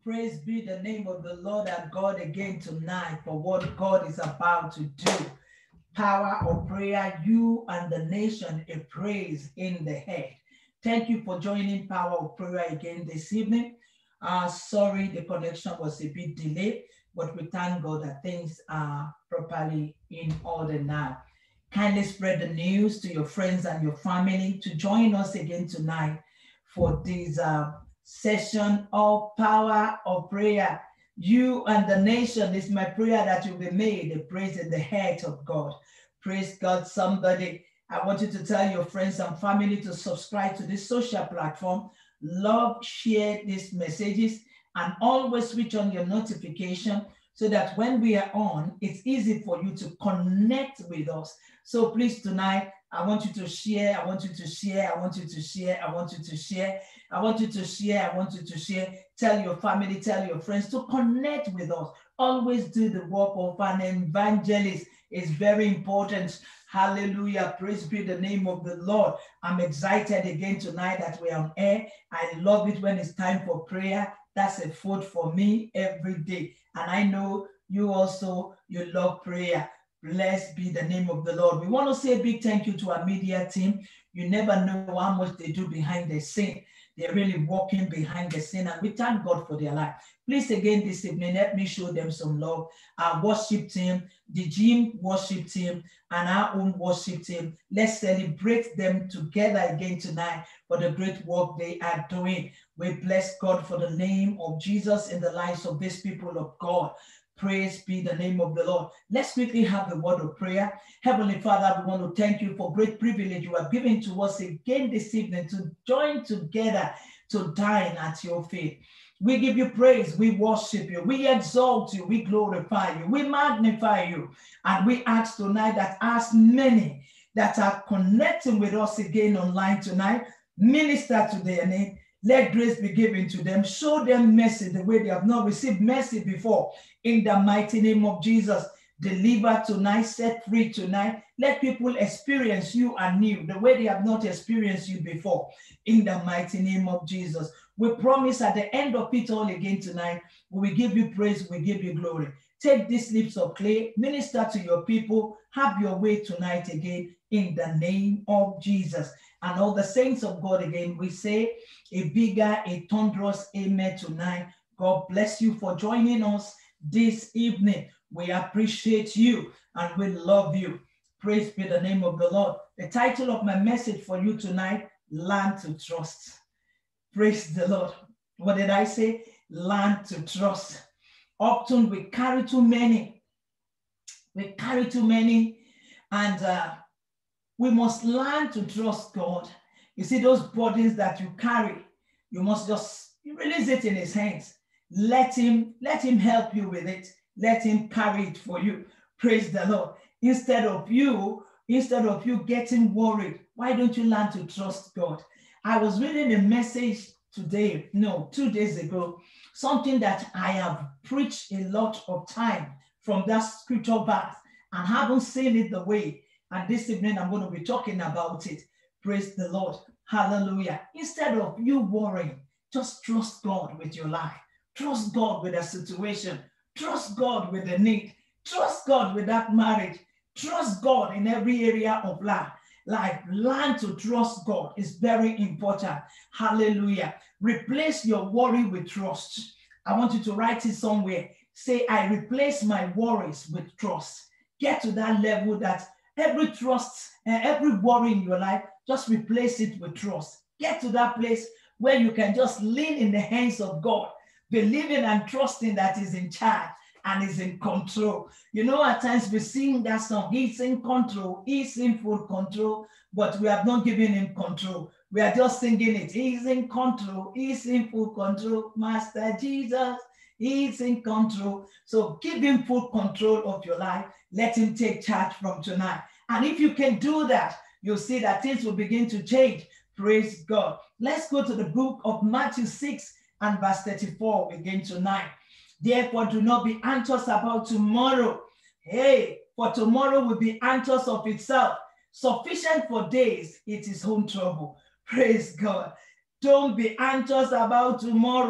Praise be the name of the Lord our God again tonight for what God is about to do. Power of prayer, you and the nation, a praise in the head. Thank you for joining Power of Prayer again this evening. Sorry, the connection was a bit delayed, but we thank God that things are properly in order now. Kindly spread the news to your friends and your family to join us again tonight for this session of Power of Prayer. You and the nation is my prayer that you'll be made a praise in the head of God. Praise God, somebody. I want you to tell your friends and family to subscribe to this social platform. Love, share these messages, and always switch on your notification so that when we are on, it's easy for you to connect with us. So please tonight, I want you to share, I want you to share, I want you to share, I want you to share, I want you to share, I want you to share. Tell your family, tell your friends to connect with us. Always do the work of an evangelist. It's very important. Hallelujah. Praise be the name of the Lord. I'm excited again tonight that we're on air. I love it when it's time for prayer. That's a food for me every day. And I know you also, you love prayer. Blessed be the name of the Lord. We want to say a big thank you to our media team. You never know how much they do behind the scene. They're really walking behind the scene, and we thank God for their life. Please, again, this evening, let me show them some love. Our worship team, the gym worship team, and our own worship team. Let's celebrate them together again tonight for the great work they are doing. We bless God for the name of Jesus in the lives of these people of God. Praise be the name of the Lord. Let's quickly have the word of prayer. Heavenly Father, we want to thank you for great privilege you have given to us again this evening to join together to dine at your feet. We give you praise, we worship you, we exalt you, we glorify you, we magnify you. And we ask tonight that as many that are connecting with us again online tonight, minister to their name. Let grace be given to them. Show them mercy the way they have not received mercy before. In the mighty name of Jesus, deliver tonight, set free tonight. Let people experience you anew the way they have not experienced you before. In the mighty name of Jesus. We promise at the end of it all again tonight, we will give you praise, we give you glory. Take these lips of clay, minister to your people, have your way tonight again in the name of Jesus. And all the saints of God again, we say a bigger, a thunderous amen tonight. God bless you for joining us this evening. We appreciate you and we love you. Praise be the name of the Lord. The title of my message for you tonight, Learn to Trust. Praise the Lord. What did I say? Learn to trust. Often we carry too many. We carry too many, and we must learn to trust God. You see those burdens that you carry, you must just release it in his hands. Let him help you with it. Let him carry it for you. Praise the Lord. Instead of you getting worried, why don't you learn to trust God? I was reading a message 2 days ago, something that I have preached a lot of time from that scripture verse and haven't seen it the way. And this evening, I'm going to be talking about it. Praise the Lord. Hallelujah. Instead of you worrying, just trust God with your life. Trust God with a situation. Trust God with the need. Trust God with that marriage. Trust God in every area of life. Learn to trust God is very important. Hallelujah. Replace your worry with trust. I want you to write it somewhere. Say, I replace my worries with trust. Get to that level that every trust and every worry in your life, just replace it with trust. Get to that place where you can just lean in the hands of God, believing and trusting that He's in charge and is in control. You know, at times we sing that song, He's in control, He's in full control, but we have not given Him control. We are just singing it. He's in control, He's in full control, Master Jesus, He's in control. So give Him full control of your life. Let Him take charge from tonight. And if you can do that, you'll see that things will begin to change. Praise God. Let's go to the book of Matthew 6 and verse 34 again tonight. Therefore, do not be anxious about tomorrow. Hey, for tomorrow will be anxious of itself. Sufficient for days, it is own trouble. Praise God. Don't be anxious about tomorrow.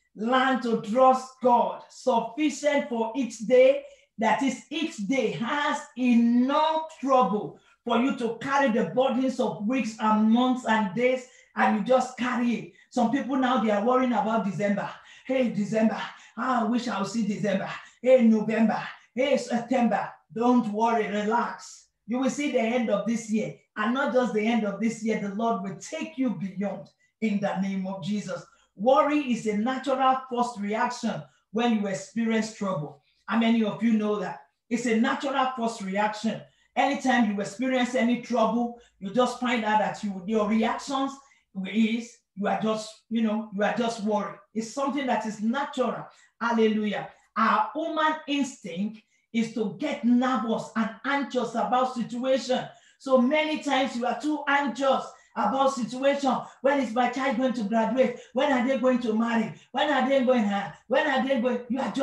Learn to trust God, sufficient for each day. That is, each day has enough trouble for you to carry the burdens of weeks and months and days, and you just carry it. Some people now, they are worrying about December. Hey, December, I wish I'll see December. Hey, November. Hey, September. Don't worry, relax. You will see the end of this year, and not just the end of this year. The Lord will take you beyond in the name of Jesus. Worry is a natural first reaction when you experience trouble. How many of you know that? It's a natural first reaction. Anytime you experience any trouble, you just find out that your reactions is you are just worried. It's something that is natural. Hallelujah. Our human instinct is to get nervous and anxious about situation. So many times you are too anxious about situation. When is my child going to graduate? When are they going to marry? When are they going? When are they going? You are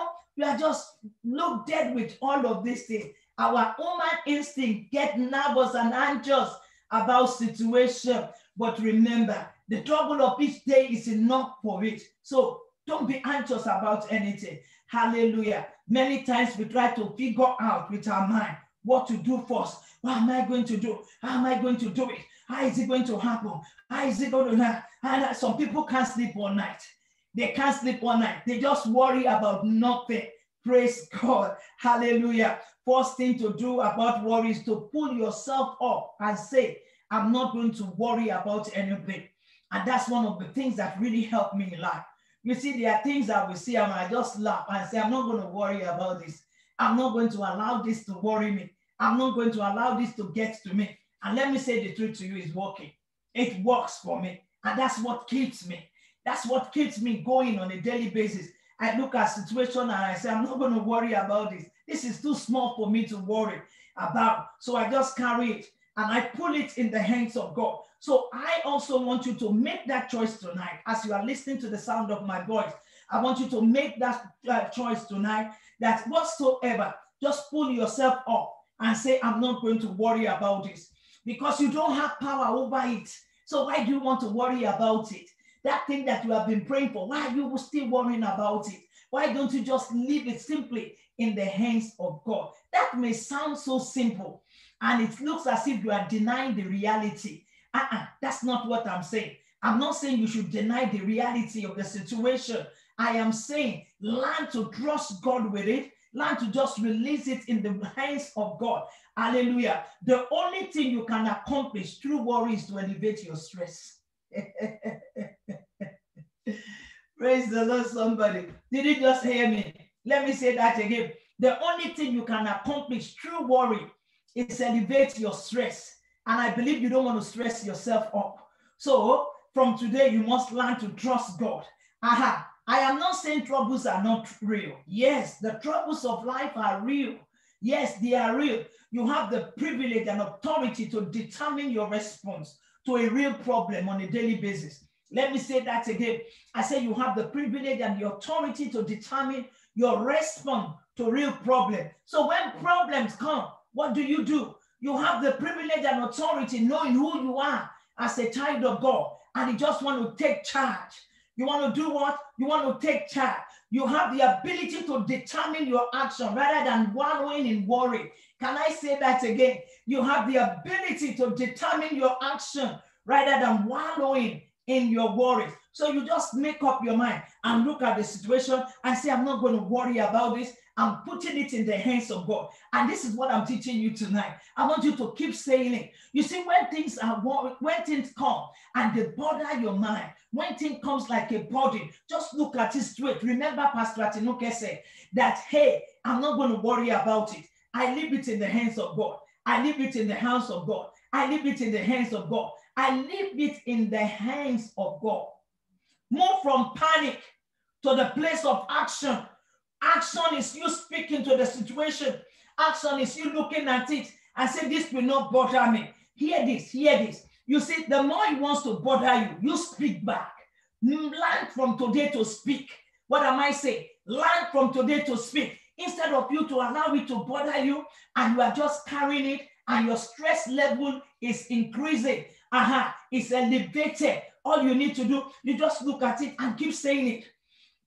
just look dead with all of these things. Our human instinct get nervous and anxious about situation. But remember, the trouble of each day is enough for it. So don't be anxious about anything. Hallelujah. Many times we try to figure out with our mind what to do first. What am I going to do? How am I going to do it? How is it going to happen? How is it going to happen? And some people can't sleep all night. They can't sleep all night. They just worry about nothing. Praise God. Hallelujah. First thing to do about worry is to pull yourself up and say, I'm not going to worry about anything. And that's one of the things that really helped me in life. You see, there are things that we see and I just laugh and say, I'm not going to worry about this. I'm not going to allow this to worry me. I'm not going to allow this to get to me. And let me say the truth to you, it's working. It works for me. And that's what keeps me. That's what keeps me going on a daily basis. I look at situation and I say, I'm not going to worry about this. This is too small for me to worry about. So I just carry it and I pull it in the hands of God. So I also want you to make that choice tonight. As you are listening to the sound of my voice, I want you to make that choice tonight, that whatsoever, just pull yourself up and say, I'm not going to worry about this, because you don't have power over it. So why do you want to worry about it? That thing that you have been praying for, why are you still worrying about it? Why don't you just leave it simply in the hands of God? That may sound so simple, and it looks as if you are denying the reality. That's not what I'm saying. I'm not saying you should deny the reality of the situation. I am saying learn to trust God with it. Learn to just release it in the hands of God. Hallelujah. The only thing you can accomplish through worry is to elevate your stress. Praise the Lord, somebody. Did you just hear me? Let me say that again. The only thing you can accomplish through worry is elevate your stress. And I believe you don't want to stress yourself up. So from today, you must learn to trust God. I am not saying troubles are not real. Yes, the troubles of life are real. Yes, they are real. You have the privilege and authority to determine your response to a real problem on a daily basis. Let me say that again. I say you have the privilege and the authority to determine your response to a real problem. So when problems come, what do? You have the privilege and authority knowing who you are as a child of God, and you just want to take charge. You want to do what? You want to take charge. You have the ability to determine your action rather than wallowing in worry. Can I say that again? You have the ability to determine your action rather than wallowing in your worries. So you just make up your mind and look at the situation and say, I'm not going to worry about this. I'm putting it in the hands of God. And this is what I'm teaching you tonight. I want you to keep saying it. You see, when things come and they bother your mind, when things comes like a burden, just look at it straight. Remember, Pastor Atinuke said that, hey, I'm not going to worry about it. I leave it in the hands of God. I leave it in the hands of God. I leave it in the hands of God. I leave it in the hands of God. Move from panic to the place of action. Action is you speaking to the situation. Action is you looking at it and say, this will not bother me. Hear this, hear this. You see, the more it wants to bother you, you speak back. Learn from today to speak. What am I saying? Learn from today to speak. Instead of you to allow it to bother you and you are just carrying it and your stress level is increasing. It's elevated. All you need to do, you just look at it and keep saying it.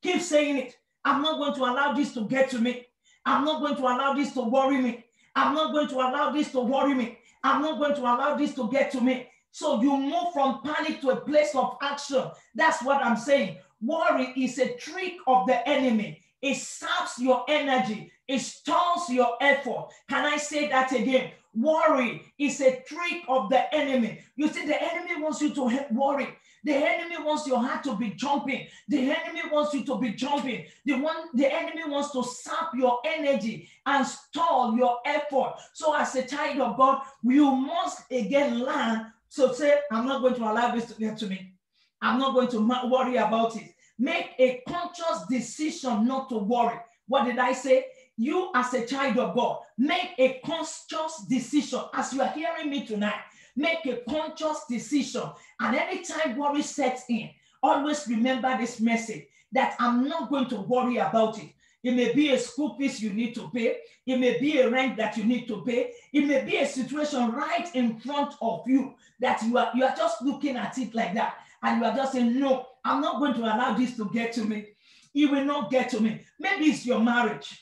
Keep saying it. I'm not going to allow this to get to me. I'm not going to allow this to worry me. I'm not going to allow this to worry me. I'm not going to allow this to get to me. So you move from panic to a place of action. That's what I'm saying. Worry is a trick of the enemy. It saps your energy. It stalls your effort. Can I say that again? Worry is a trick of the enemy. You see, the enemy wants you to worry. The enemy wants your heart to be jumping. The enemy wants you to be jumping. The enemy wants to sap your energy and stall your effort. So as a child of God, you must again learn to say, I'm not going to allow this to get to me. I'm not going to worry about it. Make a conscious decision not to worry. What did I say? You as a child of God, make a conscious decision. As you are hearing me tonight, make a conscious decision. And anytime worry sets in, always remember this message that I'm not going to worry about it. It may be a school fees you need to pay. It may be a rent that you need to pay. It may be a situation right in front of you that you are just looking at it like that. And you are just saying, no, I'm not going to allow this to get to me. It will not get to me. Maybe it's your marriage.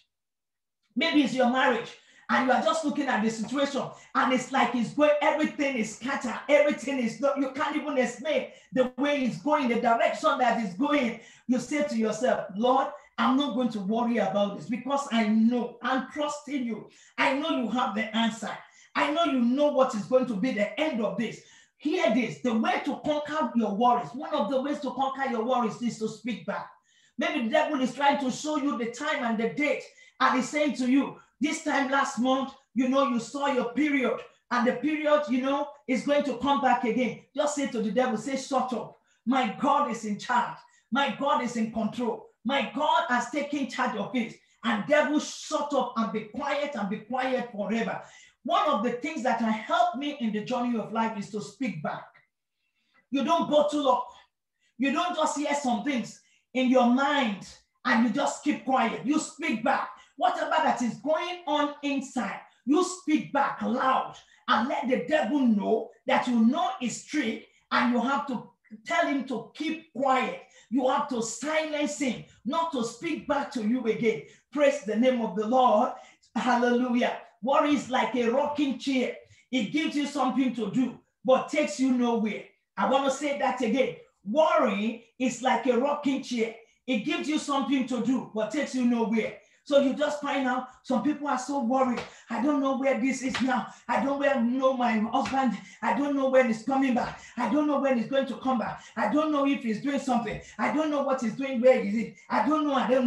Maybe it's your marriage. And you are just looking at the situation and it's like it's going, everything is scattered. Everything is not, you can't even explain the way it's going, the direction that it's going. You say to yourself, Lord, I'm not going to worry about this because I know, I'm trusting you. I know you have the answer. I know you know what is going to be the end of this. Hear this, the way to conquer your worries, one of the ways to conquer your worries is to speak back. Maybe the devil is trying to show you the time and the date, and he's saying to you, this time last month, you saw your period, and the period, is going to come back again. Just say to the devil, say, shut up. My God is in charge. My God is in control. My God has taken charge of it. And devil, shut up and be quiet forever. One of the things that has helped me in the journey of life is to speak back. You don't bottle up. You don't just hear some things in your mind and you just keep quiet. You speak back. Whatever that is going on inside, you speak back loud and let the devil know that you know it's trick and you have to tell him to keep quiet. You have to silence him, not to speak back to you again. Praise the name of the Lord. Hallelujah. Worry is like a rocking chair. It gives you something to do, but takes you nowhere. I want to say that again. Worry is like a rocking chair. It gives you something to do, but takes you nowhere. So you just find out some people are so worried. I don't know where this is now. I don't know my husband. I don't know when he's coming back. I don't know when he's going to come back. I don't know if he's doing something. I don't know what he's doing. Where is it? I don't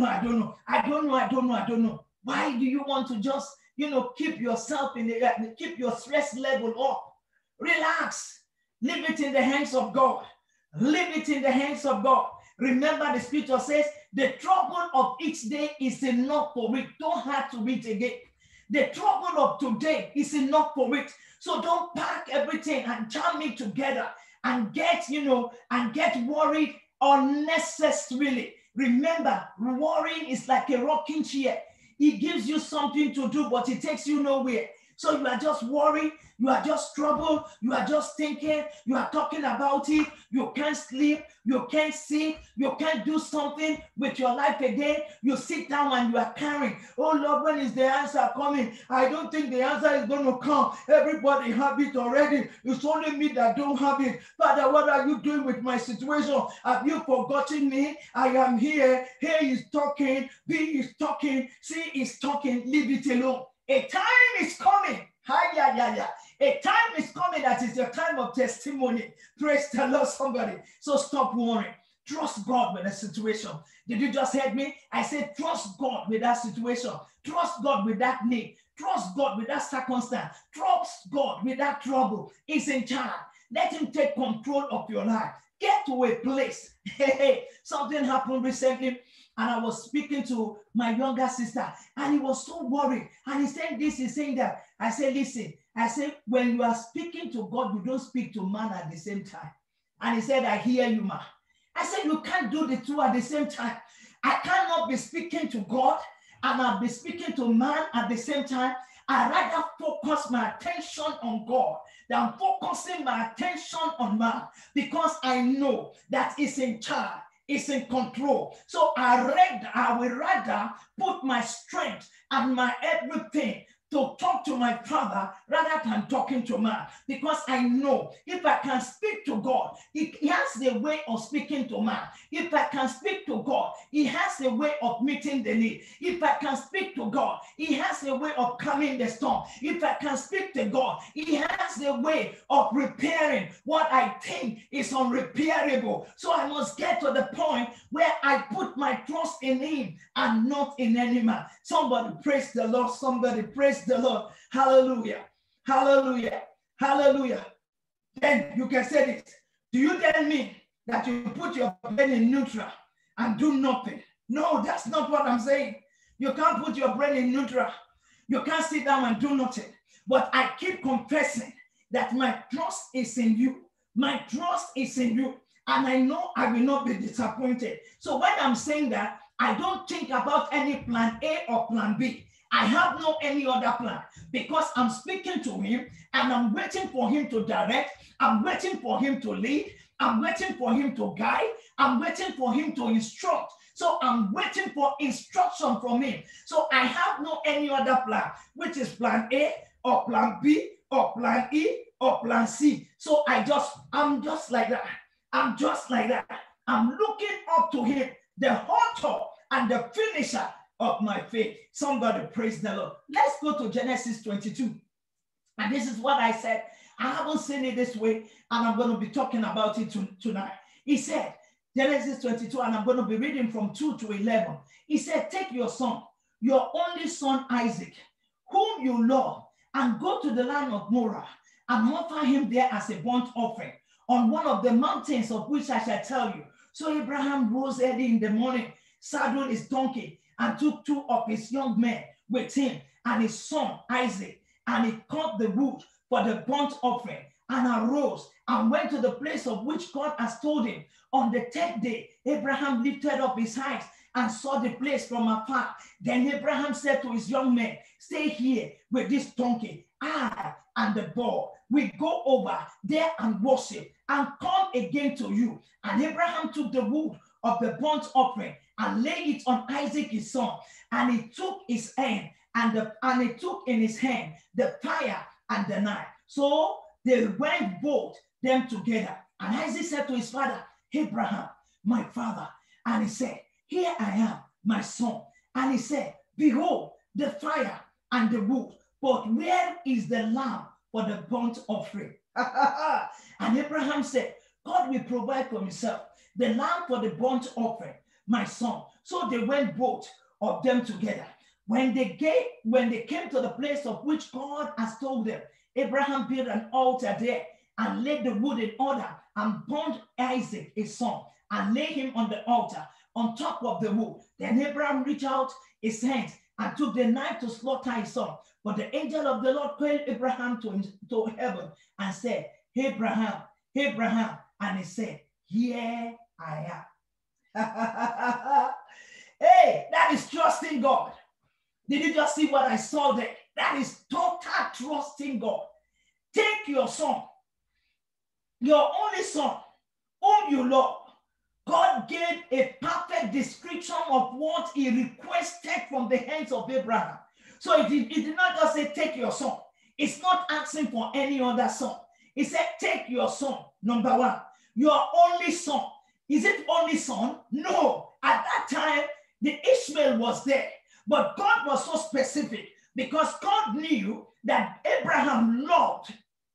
know. Why do you want to just, keep yourself keep your stress level up? Relax. Leave it in the hands of God. Leave it in the hands of God. Remember, the scripture says, the trouble of each day is enough for it. Don't have to read again. The trouble of today is enough for it. So don't pack everything and jam it together and get worried unnecessarily. Remember, worrying is like a rocking chair. It gives you something to do, but it takes you nowhere. So you are just worried, you are just troubled, you are just thinking, you are talking about it, you can't sleep, you can't see, you can't do something with your life again. You sit down and you are carrying, oh Lord, when is the answer coming? I don't think the answer is going to come. Everybody have it already. It's only me that don't have it. Father, what are you doing with my situation? Have you forgotten me? I am here. A is talking, B is talking, C is talking. Leave it alone. A time is coming. A time is coming that is your time of testimony. Praise the Lord, somebody. So stop worrying. Trust God with the situation. Did you just hear me? I said, trust God with that situation. Trust God with that need. Trust God with that circumstance. Trust God with that trouble. He's in charge. Let him take control of your life. Get to a place. Something happened recently. And I was speaking to my younger sister, and he was so worried. And he said this, he's saying that. I said, listen, when you are speaking to God, you don't speak to man at the same time. And he said, I hear you, ma. I said, you can't do the two at the same time. I cannot be speaking to God, and I'll be speaking to man at the same time. I rather focus my attention on God than focusing my attention on man, because I know that he's in charge. is in control. So I will rather put my strength and my everything to talk to my Father rather than talking to man, because I know if I can speak to God, he has the way of speaking to man. If I can speak to God, he has a way of meeting the need. If I can speak to God, he has a way of calming the storm. If I can speak to God, he has a way of repairing what I think is unrepairable. So I must get to the point where I put my trust in him and not in any man. Somebody praise the Lord. Somebody praise the Lord. Hallelujah. Hallelujah. Hallelujah. Then you can say this. Do you tell me that you put your brain in neutral and do nothing? No, that's not what I'm saying. You can't put your brain in neutral. You can't sit down and do nothing. But I keep confessing that my trust is in you. My trust is in you. And I know I will not be disappointed. So when I'm saying that, I don't think about any plan A or plan B. I have no any other plan, because I'm speaking to him and I'm waiting for him to direct. I'm waiting for him to lead. I'm waiting for him to guide. I'm waiting for him to instruct. So I'm waiting for instruction from him. So I have no any other plan, which is plan A or plan B or plan E or plan C. So I'm just like that. I'm just like that. I'm looking up to him, the author and the finisher of my faith. Somebody praise the Lord. Let's go to Genesis 22. And this is what I said. I haven't seen it this way, and I'm going to be talking about it tonight. He said, Genesis 22, and I'm going to be reading from 2 to 11. He said, take your son, your only son Isaac, whom you love, and go to the land of Moriah, and offer him there as a burnt offering on one of the mountains of which I shall tell you. So Abraham rose early in the morning, saddled his donkey, and took 2 of his young men with him and his son Isaac, and he cut the wood for the burnt offering, and arose and went to the place of which God has told him. On the 3rd day, Abraham lifted up his eyes and saw the place from afar. Then Abraham said to his young men, stay here with this donkey. I and the boy will go over there and worship and come again to you. And Abraham took the wood of the burnt offering and laid it on Isaac his son. And he took his hand and he took in his hand the fire and the knife. So they went both them together. And Isaac said to his father, Abraham, my father. And he said, here I am, my son. And he said, behold, the fire and the wood, but where is the lamb for the burnt offering? And Abraham said, God will provide for himself the lamb for the burnt offering, my son. So they went both of them together. When they came to the place of which God has told them, Abraham built an altar there and laid the wood in order and burnt Isaac his son and laid him on the altar on top of the wood. Then Abraham reached out his hands and took the knife to slaughter his son. But the angel of the Lord called Abraham to heaven and said, Abraham, Abraham. And he said, here I am. Hey, that is trusting God. Did you just see what I saw there? That is total trusting God. Take your son, your only son, whom you love. God gave a perfect description of what he requested from the hands of Abraham. So he did not just say, take your son. It's not asking for any other son. He said, take your son, number one, your only son. Is it only son? No. At that time, the Ishmael was there. But God was so specific because God knew that Abraham loved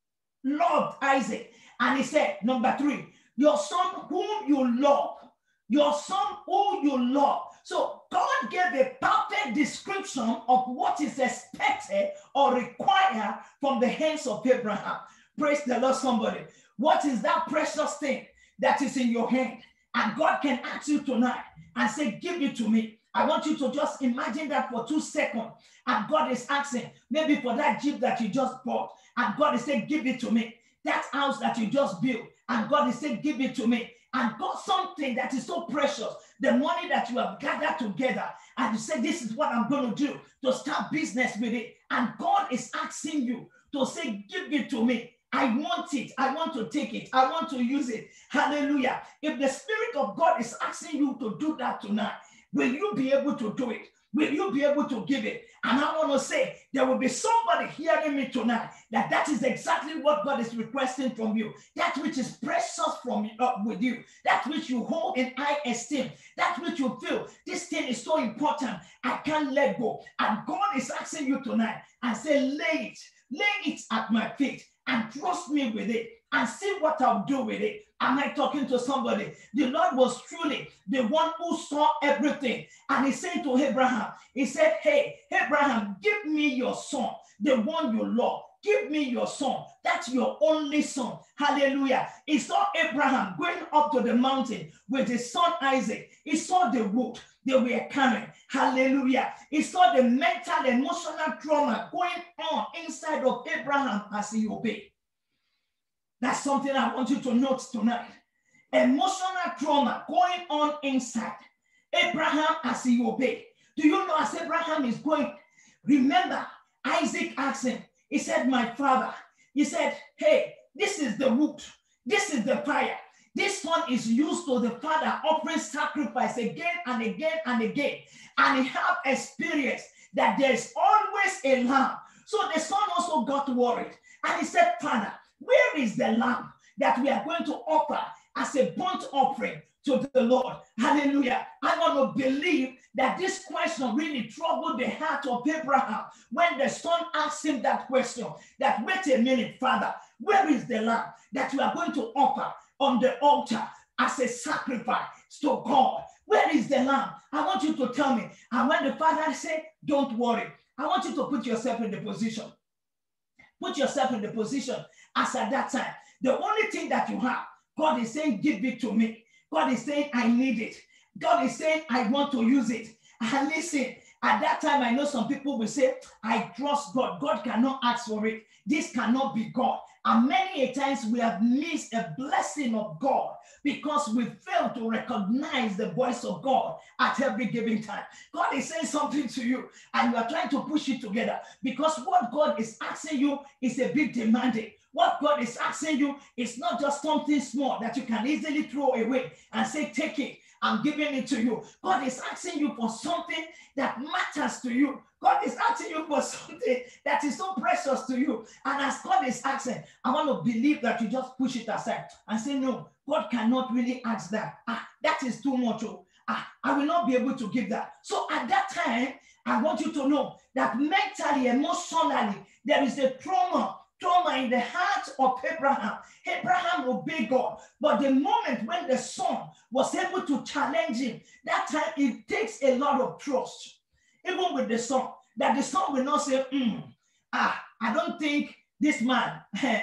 Isaac. And he said, number 3, your son whom you love, your son whom you love. So God gave a perfect description of what is expected or required from the hands of Abraham. Praise the Lord, somebody. What is that precious thing that is in your hand? And God can ask you tonight and say, give it to me. I want you to just imagine that for 2 seconds. And God is asking, maybe for that Jeep that you just bought. And God is saying, give it to me. That house that you just built. And God is saying, give it to me. And God, something that is so precious, the money that you have gathered together. And you say, this is what I'm going to do to start business with it. And God is asking you to say, give it to me. I want it. I want to take it. I want to use it. Hallelujah. If the Spirit of God is asking you to do that tonight, will you be able to do it? Will you be able to give it? And I want to say, there will be somebody hearing me tonight that is exactly what God is requesting from you. That which is precious from with you. That which you hold in high esteem. That which you feel, this thing is so important, I can't let go. And God is asking you tonight and say, lay it at my feet and trust me with it and see what I'll do with it. Am I talking to somebody? The Lord was truly the one who saw everything. And he said to Abraham, he said, hey, Abraham, give me your son, the one you love. Give me your son. That's your only son. Hallelujah. He saw Abraham going up to the mountain with his son Isaac. He saw the wood they were carrying. Hallelujah. He saw the mental, emotional trauma going on inside of Abraham as he obeyed. That's something I want you to note tonight. Emotional trauma going on inside Abraham as he obeyed. Do you know, as Abraham is going, remember, Isaac asked him, he said, my father, he said, hey, this is the wood, this is the fire. This one is used to the father offering sacrifice again and again and again. And he have experience that there's always a lamb. So the son also got worried. And he said, Father, where is the lamb that we are going to offer as a burnt offering to the Lord? Hallelujah. I want to believe that this question really troubled the heart of Abraham when the son asked him that question, that wait a minute, Father, where is the lamb that we are going to offer on the altar as a sacrifice to God? Where is the lamb? I want you to tell me. And when the father said, don't worry, I want you to put yourself in the position. Put yourself in the position as at that time. The only thing that you have, God is saying, give it to me. God is saying, I need it. God is saying, I want to use it. And listen, at that time, I know some people will say, I trust God. God cannot ask for it. This cannot be God. And many a times we have missed a blessing of God because we fail to recognize the voice of God at every given time. God is saying something to you and you are trying to push it together because what God is asking you is a bit demanding. What God is asking you is not just something small that you can easily throw away and say, take it, I'm giving it to you. God is asking you for something that matters to you. God is asking you for something that is so precious to you. And as God is asking, I want to believe that you just push it aside and say, no, God cannot really ask that. That is too much. I will not be able to give that. So at that time, I want you to know that mentally, emotionally, there is a trauma in the heart of Abraham. Abraham obeyed God. But the moment when the son was able to challenge him, that time it takes a lot of trust. Even with the son, that the son will not say, I don't think this man,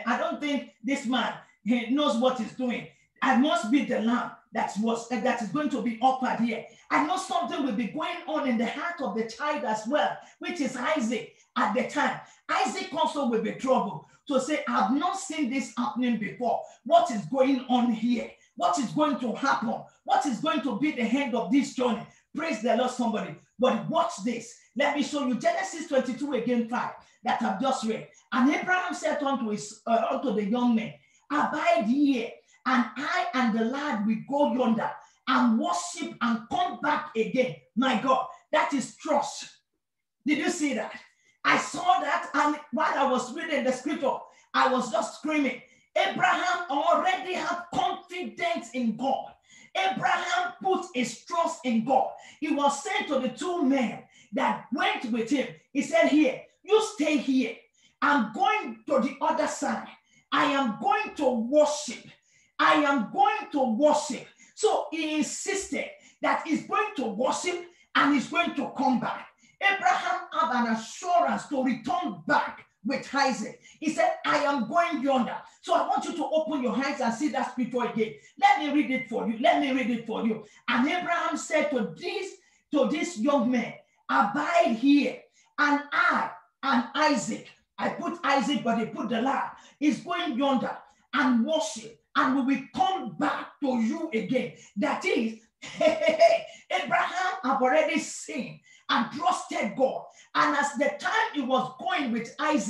knows what he's doing. I must be the lamb that is going to be offered here. I know something will be going on in the heart of the child as well, which is Isaac at the time. Isaac also will be troubled to say, I've not seen this happening before. What is going on here? What is going to happen? What is going to be the end of this journey? Praise the Lord, somebody. But watch this. Let me show you Genesis 22 again, 5 that I've just read. And Abraham said unto the young men, abide here, and I and the lad will go yonder and worship and come back again. My God, that is trust. Did you see that? I saw that, and while I was reading the scripture, I was just screaming. Abraham already had confidence in God. Abraham put his trust in God. He was saying to the two men that went with him, he said, here, you stay here. I'm going to the other side. I am going to worship. I am going to worship. So he insisted that he's going to worship and he's going to come back. Abraham had an assurance to return back with Isaac. He said, I am going yonder. So I want you to open your eyes and see that scripture again. Let me read it for you. And Abraham said to this young man, abide here, and I and Isaac, I put Isaac, but they put the lad, is going yonder and worship, and we will come back to you again. That is, Abraham have already seen and trusted God. And as the time he was going with Isaac,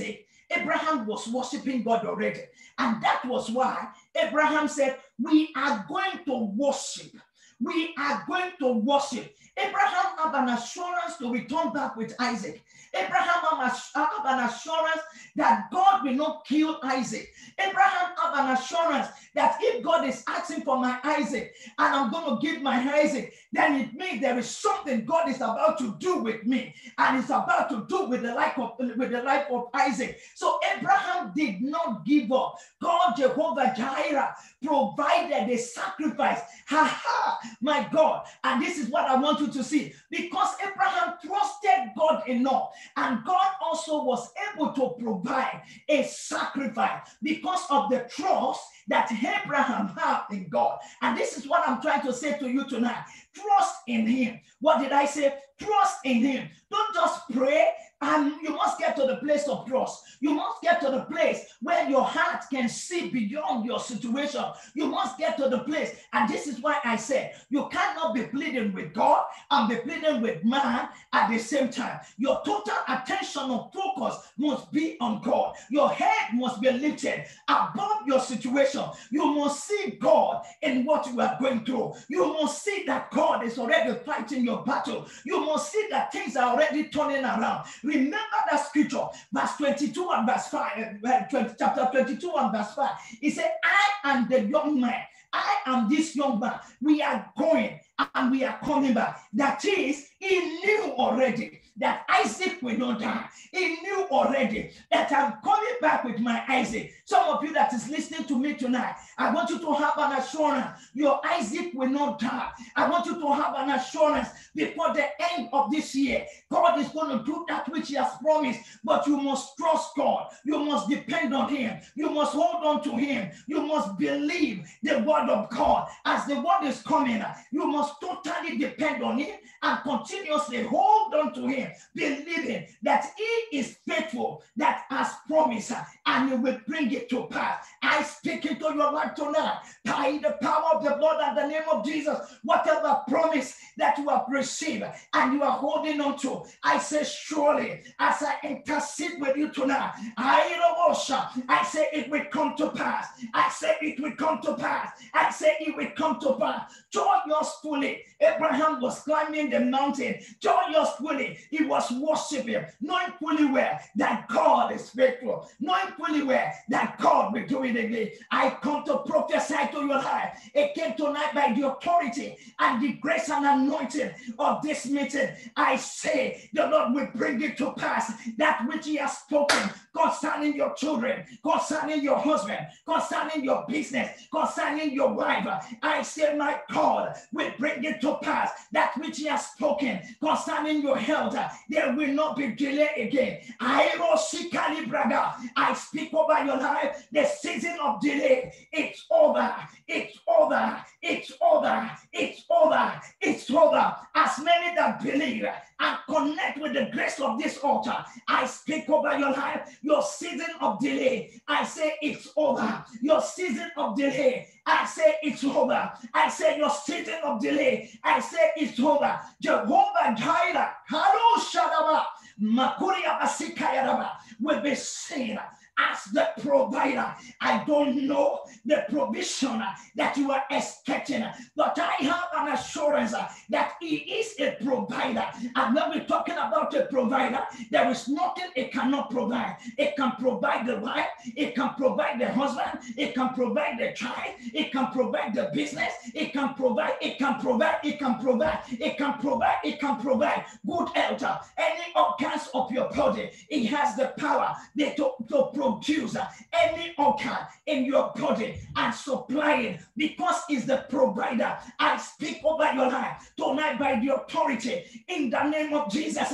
Abraham was worshiping God already. And that was why Abraham said, we are going to worship. We are going to worship. Abraham had an assurance to return back with Isaac. Abraham had an assurance that God will not kill Isaac. Abraham had an assurance that if God is asking for my Isaac and I'm going to give my Isaac, then it means there is something God is about to do with me and it's about to do with the life of Isaac. So Abraham did not give up. God, Jehovah Jireh, provided a sacrifice. My God. And this is what I want you to see. Because Abraham trusted God enough, and God also was able to provide a sacrifice because of the trust that Abraham had in God. And this is what I'm trying to say to you tonight. Trust in him. What did I say? Trust in him. Don't just pray. And you must get to the place of trust. You must get to the place where your heart can see beyond your situation. You must get to the place. And this is why I said, you cannot be pleading with God and be pleading with man at the same time. Your total attention or focus must be on God. Your head must be lifted above your situation. You must see God in what you are going through. You must see that God is already fighting your battle. You must see that things are already turning around. Remember that scripture, verse 22 and verse 5, chapter 22 and verse 5. He said, I am the young man. I am this young man. We are going and we are coming back. That is, he knew already that Isaac will not die. He knew already that I'm coming back with my Isaac. Some of you that is listening to me tonight, I want you to have an assurance your Isaac will not die. I want you to have an assurance before the end of this year. God is going to do that which he has promised, but you must trust God. You must depend on him. You must hold on to him. You must believe the word of God. As the word is coming, you must totally depend on him and continuously hold on to him, believing that he is faithful, that has promised, and he will bring it to pass. I speak into your life tonight by the power of the blood and the name of Jesus. Whatever promise that you have received and you are holding on to, I say surely, as I intercede with you tonight, I say it will come to pass. I say it will come to pass. I say it will come to pass. Joyously, Abraham was climbing the mountain. Joyously, he was worshiping, knowing fully well that God is faithful, knowing fully well that God will do it again. I come to prophesy to your life again tonight by the authority and the grace and anointing of this meeting. I say the Lord will bring it to pass, that which he has spoken concerning your children, concerning your husband, concerning your business, concerning your wife. I say my God will bring it to pass, that which he has spoken concerning your health. There will not be delay again. I speak over your life. The season of delay, it's over. It's over. It's over. It's over. It's over. As many that believe and connect with the grace of this altar, I speak over your life. Your season of delay, I say it's over. Your season of delay, I say it's over. I say your season of delay, I say it's over. Jehovah Jireh, Halo Shadaba, Makuria Basikayaraba will be seen as the provider. I don't know the provision that you are expecting, but I have an assurance that he is a provider. And when we're talking about a provider, there is nothing it cannot provide. It can provide the wife, it can provide the husband, it can provide the child, it can provide the business, it can provide good health, any organs of your body. It has the power to produce any organ in your body and supply it, because it's the provider. I speak over your life tonight by the authority in the name of Jesus.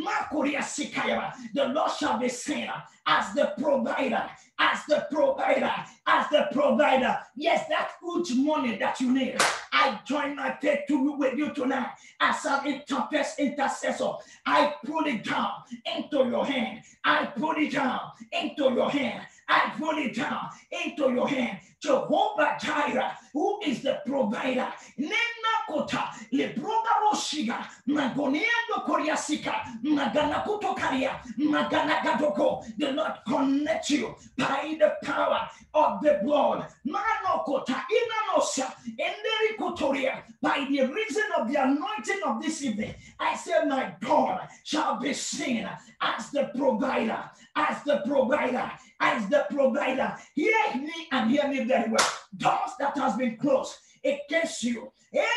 The Lord shall be seen as the provider, as the provider, as the provider. Yes, that huge money that you need, I join my faith with you tonight as an intercessor. I put it down into your hand. I put it down into your hand. I put it down into your hand. Jehovah Jireh who is the provider. Nenakota, Lebrogaro Magoniando Koryasika, Maganakuto Karia, Maganagadoko. The Lord connect you by the power of the blood. Manokota, Inanosia, Enderikotoria, by the reason of the anointing of this evening. I say, my God shall be seen as the provider, as the provider, as the provider. Hear me and hear me very well. Doors that has been closed against you.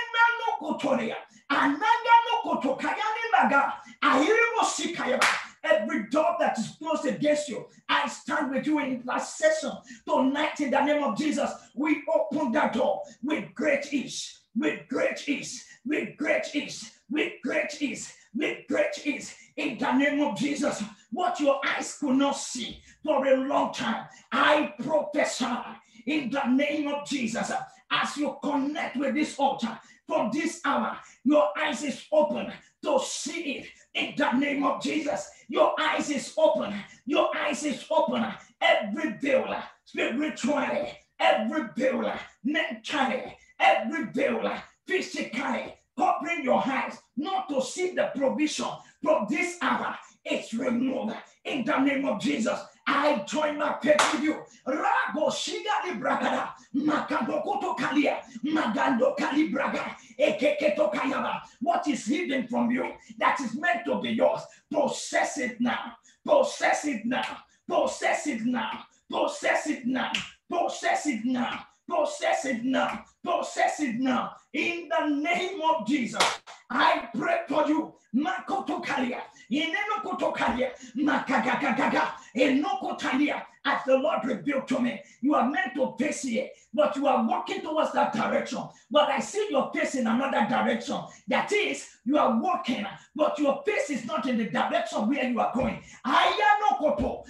Every door that is closed against you, I stand with you in intercession tonight in the name of Jesus. We open that door with great ease, with great ease, with great ease, with great ease, with great ease. In the name of Jesus, what your eyes could not see for a long time, I prophesy in the name of Jesus. As you connect with this altar from this hour, your eyes is open to see it in the name of Jesus. Your eyes is open. Your eyes is open. Every veil, spiritually, every veil, mentally, every veil, physically, covering your eyes not to see the provision from this hour, it's removed in the name of Jesus. I join my faith with you. Rago shiga libragada, makandokoto kalia, magando kalibraga, ekeketo kayaba. What is hidden from you that is meant to be yours, possess it now. Possess it now. Possess it now. Possess it now. Possess it now. Possess it now. Possess it now. In the name of Jesus, I pray for you. Makoto kalia, inenokoto kalia, makagagaga, enokotalia. As the Lord revealed to me, you are meant to face it, but you are walking towards that direction. But I see your face in another direction. That is, you are walking, but your face is not in the direction where you are going. I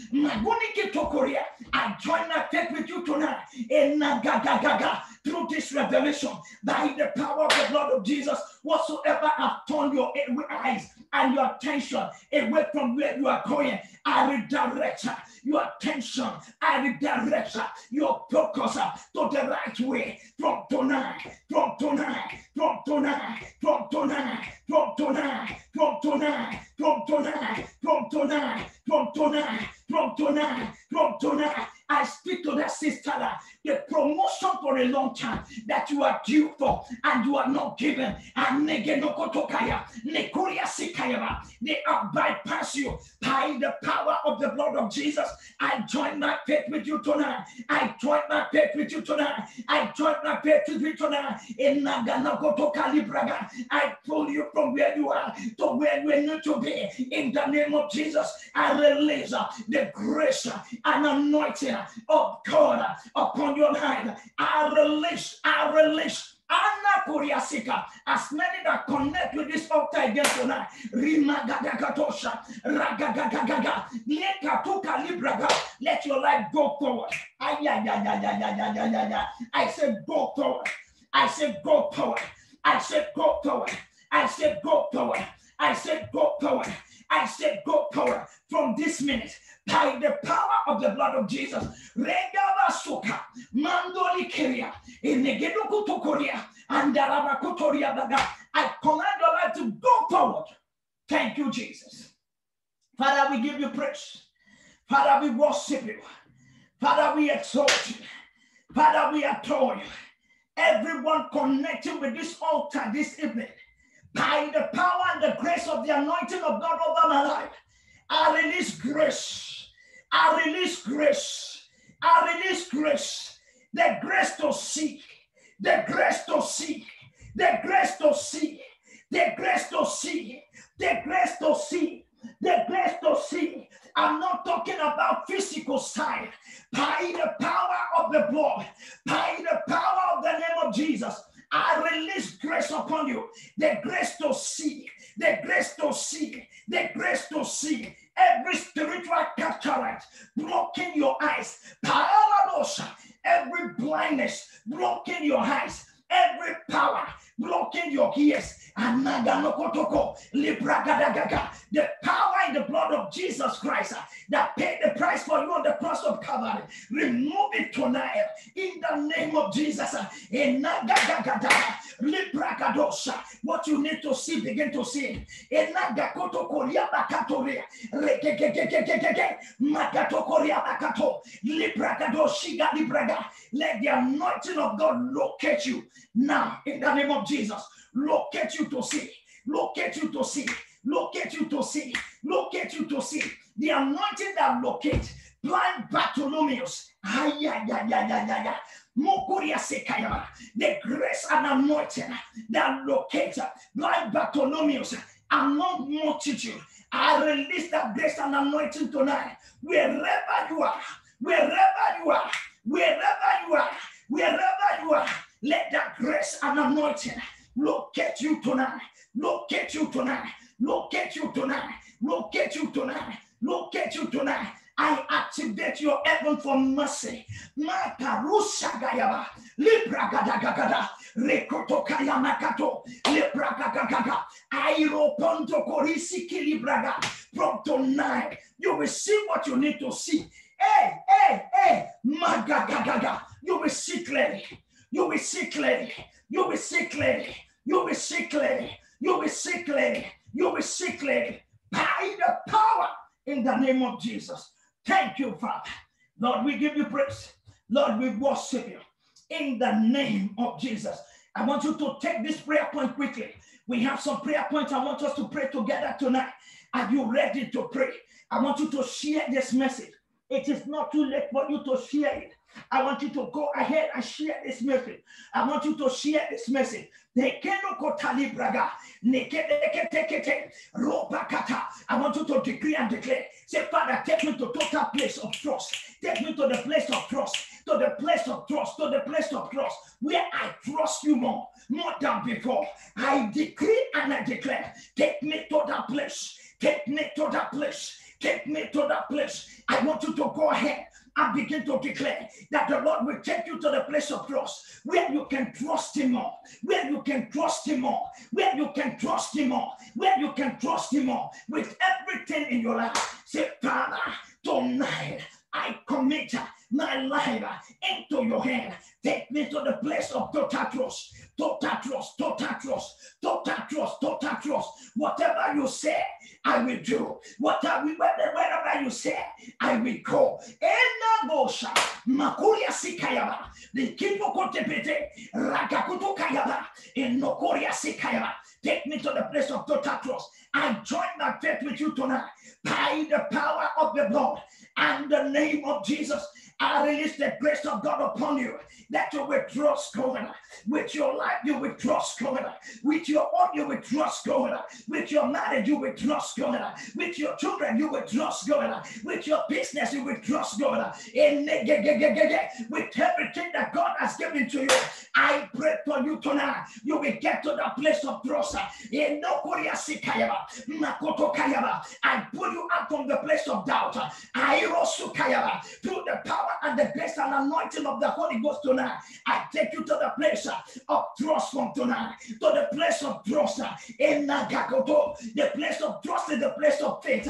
join my faith with you tonight. Through this revelation, by the power of the blood of Jesus, whatsoever have turned your eyes and your attention away from where you are going, I redirect your attention, I redirect your focus to the right way from tonight, from tonight, from tonight, from tonight, from tonight, from tonight, from tonight, from tonight, from tonight, from tonight, from tonight. I speak to that sister, the promotion for a long time that you are due for and you are not given. And they are bypass you by the power of the blood of Jesus. I join my faith with you tonight. I join my faith with you tonight. I join my faith with you tonight. I pull you from where you are to where you need to be. In the name of Jesus, I release the grace and anointing of God upon your life. I release. Anna Kuriasika, as many that connect with this altar again tonight, Rimagagatosha, Ragagagaga, Lekatuka Libraga, let your life go forward. I said go forward. I said go forward. I said go forward. I said go forward. I said go forward. I said go forward from this minute by the power of the blood of Jesus. Regabasuka, Mandoli Keria, Inegedukuto Korea, and Darabakotoria Baga. I command your life to go forward. Thank you, Jesus. Father, we give you praise. Father, we worship you. Father, we exalt you. Father, we adore you. Everyone connected with this altar this evening, by the power and the grace of the anointing of God over my life, I release grace. I release grace. I release grace. The grace to see. The grace to see. The grace to see. The grace to see. The grace to see. The grace to see. I'm not talking about physical side. By the power of the blood, by the power of the name of Jesus, I release grace upon you. The grace to see. The grace to see. The grace to see. Every spiritual cataract blocking your eyes. Every blindness blocking your eyes. Every power blocking your ears. I The power in the blood of Jesus Christ that paid the price for you on the cross of Calvary. Remove it tonight in the name of Jesus. What you need to see, begin to see. Let the anointing of God locate you now in the name of Jesus. Locate you to see. Locate you to see. Locate you to see. Locate you to see. The anointing that locates blind Bartimaeus. The grace and anointing that locates blind Bartimaeus among multitude. I release that grace and anointing tonight. Wherever you are, wherever you are, wherever you are, wherever you are, let that grace and anointing locate you tonight. Locate you tonight. Locate you tonight. Locate you tonight. Locate you tonight. I activate your heaven for mercy. Makarusha gayaba. Libragadagada. Rekotokayamakato. Libragagaga. Airoponto korisi kilibraga. From tonight, you will see what you need to see. Hey. Magagaga. You will see clearly. You will see clearly. You will see clearly. You will see clearly. You will see clearly. You will see clearly. By the power in the name of Jesus. Thank you, Father. Lord, we give you praise. Lord, we worship you in the name of Jesus. I want you to take this prayer point quickly. We have some prayer points I want us to pray together tonight. Are you ready to pray? I want you to share this message. It is not too late for you to share it. I want you to go ahead and share this message. I want you to share this message. I want you to decree and declare. Say, Father, take me to total place of trust. Take me to the place of trust. To the place of trust. To the place of trust. Where I trust you more than before. I decree and I declare. Take me to that place. Take me to that place. Take me to that place. I want you to go ahead and begin to declare that the Lord will take you to the place of trust, where you can trust him more, where you can trust him more, where you can trust him more, where you can trust him more with everything in your life. Say, Father, tonight I commit my life into your hand. Take me to the place of total trust, total trust, total trust, total trust, total trust. Whatever you say, I will do. Wherever you say, I will go. Enagosha, Makuria Sikayaba, the Kipo Kotepete, Rakakuto Kayaba, in Nokoria Sikayaba. Take me to the place of total trust. I join my faith with you tonight by the power of the blood and the name of Jesus. I release the grace of God upon you, that you will trust God. With your life, you will trust God. With your own, you will trust God. With your marriage, you will trust God. With your children, you will trust God. With your business, you will trust God. With everything that God has given to you, I pray for you tonight. You will get to the place of trust. I pull you out from the place of doubt. Through the power and the grace and anointing of the Holy Ghost tonight, I take you to the place of trust from tonight, to the place of trust in Nagakoto. The place of trust is the place of faith.